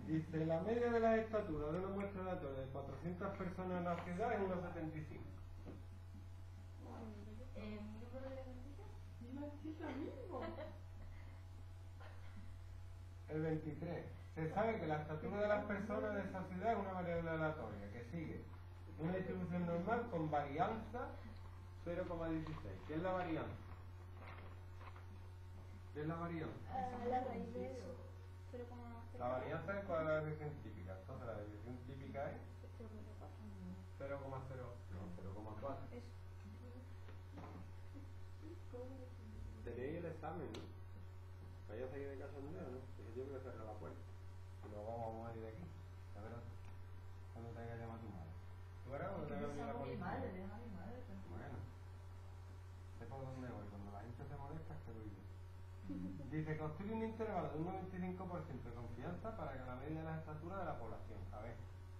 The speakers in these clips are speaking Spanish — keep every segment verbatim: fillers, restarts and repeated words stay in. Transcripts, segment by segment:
Dice, la media de las estaturas de una muestra aleatoria de cuatrocientas personas en la ciudad es uno coma setenta y cinco. ¿El número de la mentira? El veintitrés. Se sabe que la estatura de las personas de esa ciudad es una variable aleatoria que sigue una distribución normal con varianza cero coma dieciséis. ¿Qué es la varianza? ¿Qué es la varianza? Uh, la raíz de eso. La varianza es cuál es la desviación típica. Entonces la desviación típica es cero coma cero, no, cero coma cuatro. Tenéis el examen, ¿no? ¿Vais a seguir de casa en día, no? Yo voy a cerrar la puerta. Y luego vamos a ir de aquí. A ver, cuando te haya llamado tu madre. ¿Tú verás cuando te haya llamado la policía? Bueno, sé por dónde voy. Cuando la gente se molesta, es que voy yo. Dice, construye un intervalo de un noventa y cinco por ciento de confianza para que la media de la estatura de la población. A ver.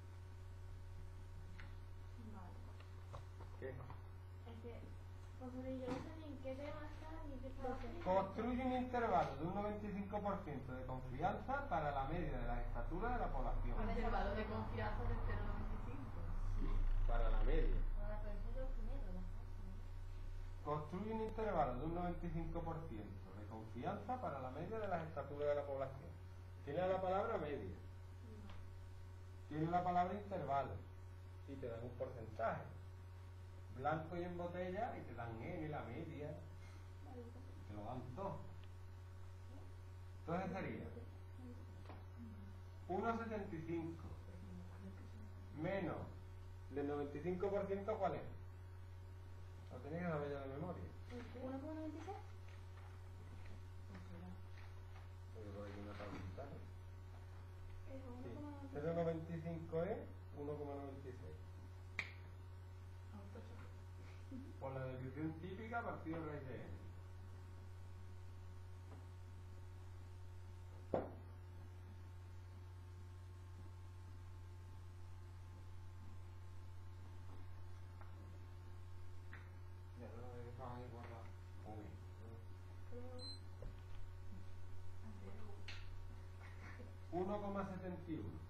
Vale. ¿Qué? Es que, pues yo no sé ni en qué tema está ni qué está haciendo. Construye un intervalo de un noventa y cinco por ciento de confianza para la media de la estatura de la población. Un intervalo de confianza de cero coma noventa y cinco. Sí. Para la media. Ahora, pero eso es lo primero, ¿no? Construye un intervalo de un noventa y cinco por ciento de confianza para la media de las estaturas de la población. Tiene la palabra media. Tiene la palabra intervalo. Y te dan un porcentaje. Blanco y en botella y te dan N, la media. Te lo dan todo. Entonces sería uno coma setenta y cinco menos del noventa y cinco por ciento, ¿cuál es? Lo tenéis que saber ya de memoria. ¿uno coma noventa y seis? cero coma noventa y cinco es uno coma noventa y seis. Por la desviación típica partido de raíz de n. Ya lo dejamos ahí guardado. Uy. uno coma setenta y uno.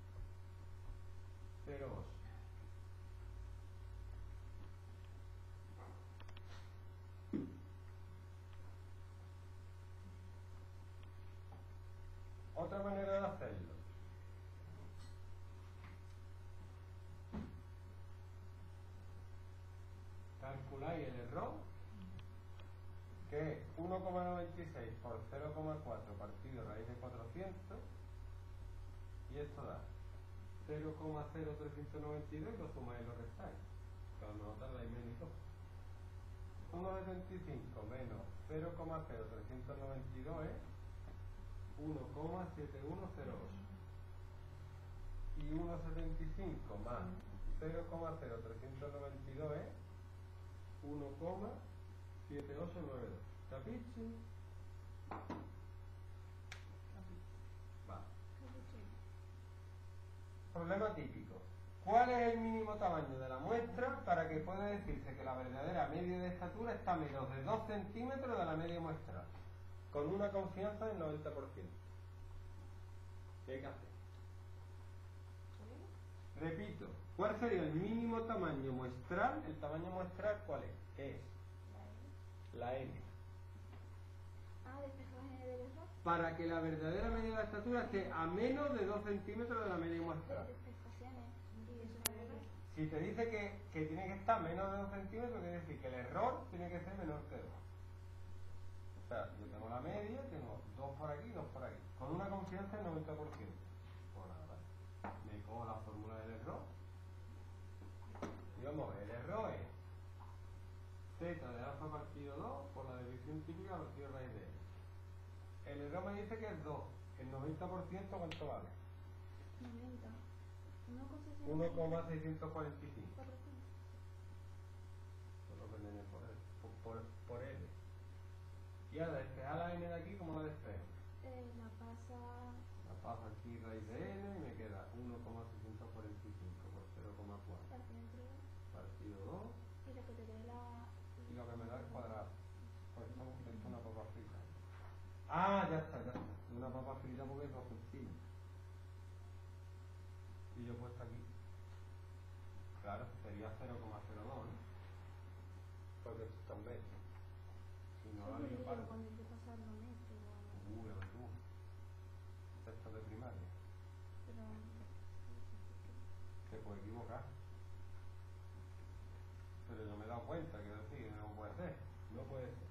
cero coma ocho. Otra manera de hacerlo. Calculáis el error, que es uno coma noventa y seis por cero coma cuatro partido raíz de cuatrocientos, y esto da cero coma cero trescientos noventa y dos y lo sumáis y lo restáis. Que a lo mejor tardáis menos y todo. uno coma setenta y cinco menos cero coma cero trescientos noventa y dos es uno coma siete uno cero ocho. Y uno coma setenta y cinco más cero coma cero trescientos noventa y dos es uno coma siete ocho nueve dos. ¿Capichi? Vale. Problema típico. ¿Cuál es el mínimo tamaño de la muestra para que pueda decirse que la verdadera media de estatura está a menos de dos centímetros de la media muestral? Con una confianza del noventa por ciento. ¿Qué hay que hacer? Repito, ¿cuál sería el mínimo tamaño muestral? ¿El tamaño muestral cuál es? ¿Qué es? La N. Ah, despejado N del error. Para que la verdadera media de la estatura esté a menos de dos centímetros de la media muestral. Si te dice que, que tiene que estar menos de dos centímetros, quiere decir que el error tiene que ser menor que dos. O sea, yo tengo la media, tengo dos por aquí y dos por aquí. Con una confianza del noventa por ciento. Pues nada, me cojo la fórmula del error. Y vamos a ver, el error es z de alfa partido dos por la división típica partido raíz de n. El error me dice que es dos. El noventa por ciento, ¿cuánto vale? noventa. uno coma seiscientos cuarenta y cinco. Por lo que viene por, por, por, por L. Y ahora despejar la n de aquí, ¿cómo la despejo? Eh, la pasa... La paso aquí raíz de n y me queda uno coma seiscientos cuarenta y cinco por cero coma cuatro. Partido entre dos. Partido dos. Y lo que te dé la... Y lo que me da es cuadrado. Pues esto, esto es una papa frita. Ah, ya está, ya está. Una papa frita porque es dos centímetros. en metros. Si no la Sí, lío pero parda. cuando hay que pasar los metros, Uh, ya ves tú. Sexto de primaria. pero Se puede equivocar. Pero yo me he dado cuenta, quiero decir, no puede ser. No puede ser.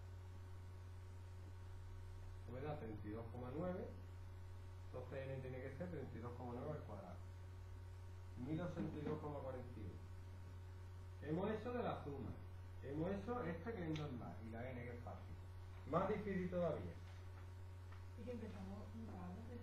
Tú me das treinta y dos coma nueve, entonces n tiene que ser treinta y dos coma nueve al cuadrado. mil ochenta y dos coma cuarenta y uno. Hemos hecho de la suma. Hemos hecho esta que es normal y la n que es fácil. Más difícil todavía. Y que empezamos muy tarde.